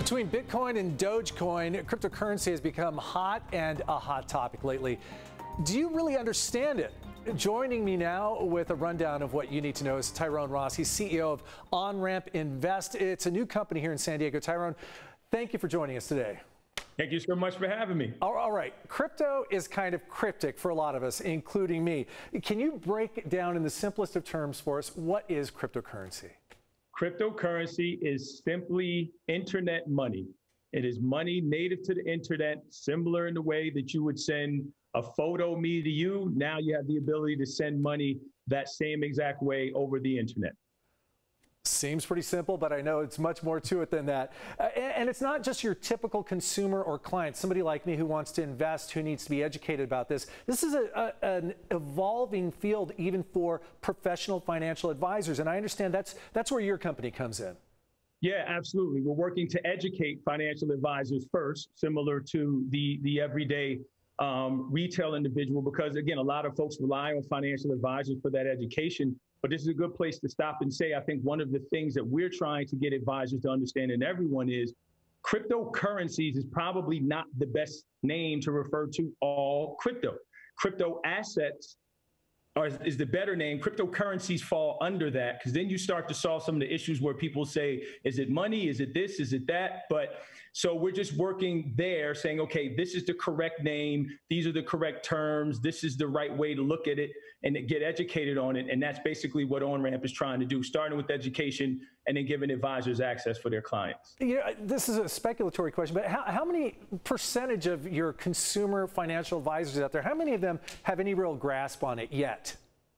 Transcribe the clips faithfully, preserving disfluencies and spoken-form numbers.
Between Bitcoin and Dogecoin, cryptocurrency has become hot and a hot topic lately. Do you really understand it? Joining me now with a rundown of what you need to know is Tyrone Ross. He's C E O of OnRamp Invest. It's a new company here in San Diego. Tyrone, thank you for joining us today. Thank you so much for having me. All right. Crypto is kind of cryptic for a lot of us, including me. Can you break down in the simplest of terms for us, what is cryptocurrency? Cryptocurrency is simply internet money. It is money native to the internet, similar in the way that you would send a photo me to you. Now you have the ability to send money that same exact way over the internet. Seems pretty simple, but I know it's much more to it than that. Uh, and, and it's not just your typical consumer or client, somebody like me who wants to invest, who needs to be educated about this. This is a, a, an evolving field even for professional financial advisors. And I understand that's, that's where your company comes in. Yeah, absolutely. We're working to educate financial advisors first, similar to the, the everyday um, retail individual, because again, a lot of folks rely on financial advisors for that education. But this is a good place to stop and say, I think one of the things that we're trying to get advisors to understand, and everyone, is cryptocurrencies is probably not the best name to refer to all crypto. Crypto assets are, is the better name. Cryptocurrencies fall under that, because then you start to solve some of the issues where people say, is it money? Is it this? Is it that? But so we're just working there saying, okay, this is the correct name. These are the correct terms. This is the right way to look at it and get educated on it. And that's basically what OnRamp is trying to do, starting with education and then giving advisors access for their clients. You know, this is a speculatory question, but how, how many percentage of your consumer financial advisors out there, how many of them have any real grasp on it yet?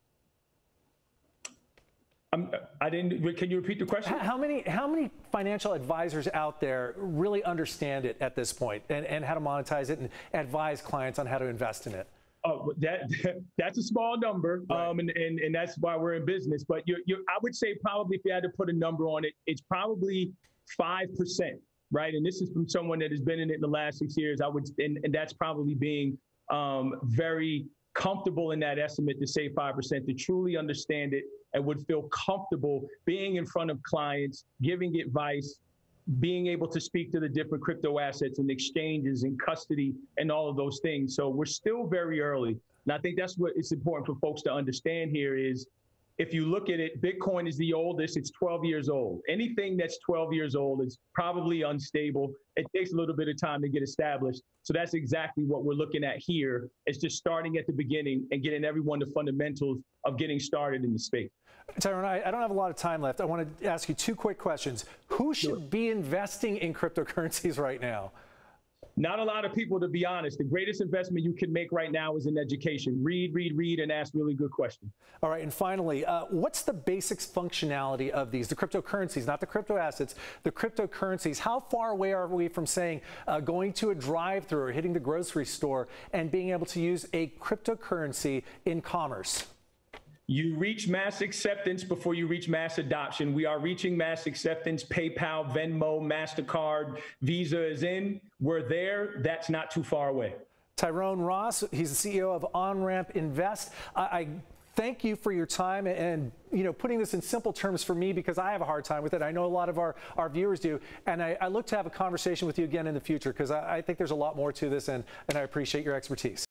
Um, I didn't. Can you repeat the question? How many how many financial advisors out there really understand it at this point, and, and how to monetize it and advise clients on how to invest in it? Oh, that that's a small number, right. um, and, and and that's why we're in business. But you you I would say probably, if you had to put a number on it, it's probably five percent, right? And this is from someone that has been in it in the last six years. I would, and, and that's probably being um, very comfortable in that estimate to say five percent, to truly understand it and would feel comfortable being in front of clients, giving advice, being able to speak to the different crypto assets and exchanges and custody and all of those things. So we're still very early. And I think that's what it's important for folks to understand here is, if you look at it, Bitcoin is the oldest. It's twelve years old. Anything that's twelve years old is probably unstable. It takes a little bit of time to get established. So that's exactly what we're looking at here. It's just starting at the beginning and getting everyone the fundamentals of getting started in the space. Tyrone, I, I don't have a lot of time left. I want to ask you two quick questions. Who should sure. be investing in cryptocurrencies right now? Not a lot of people, to be honest. The greatest investment you can make right now is in education. Read, read, read, and ask really good questions. All right, and finally, uh, what's the basics functionality of these, the cryptocurrencies, not the crypto assets, the cryptocurrencies? How far away are we from saying uh, going to a drive-through or hitting the grocery store and being able to use a cryptocurrency in commerce? You reach mass acceptance before you reach mass adoption. We are reaching mass acceptance. PayPal, Venmo, MasterCard, Visa is in. We're there. That's not too far away. Tyrone Ross, he's the C E O of OnRamp Invest. I, I thank you for your time and, you know, putting this in simple terms for me, because I have a hard time with it. I know a lot of our, our viewers do. And I, I look to have a conversation with you again in the future, because I, I think there's a lot more to this, and, and I appreciate your expertise.